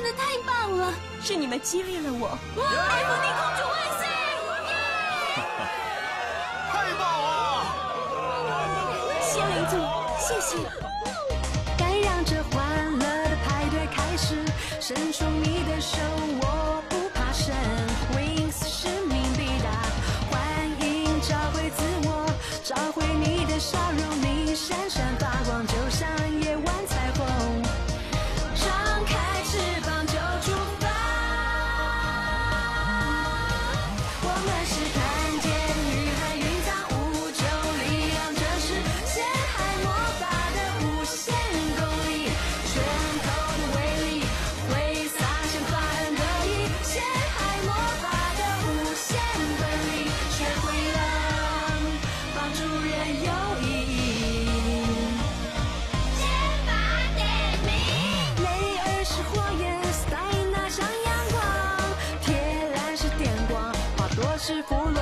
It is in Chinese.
的太棒了！ 是你们激励了我。 艾芙妮公主万岁！ 太棒了！ 仙灵组，谢谢。 该让这欢乐的派对开始，伸出你的手，我不怕生。Winx 使命必达，欢迎找回自我，找回你的笑容，你闪闪发光，就像夜晚彩虹。张开翅膀就出发，我们是看见雨和云藏无穷力量，这是陷害魔法的无限功力，拳头的威力挥洒像发人得意，陷害魔法的无限本领，学会了帮助人有意义。雷尔是火焰，斯黛娜像阳光，铁兰是电光，花朵是俘虏。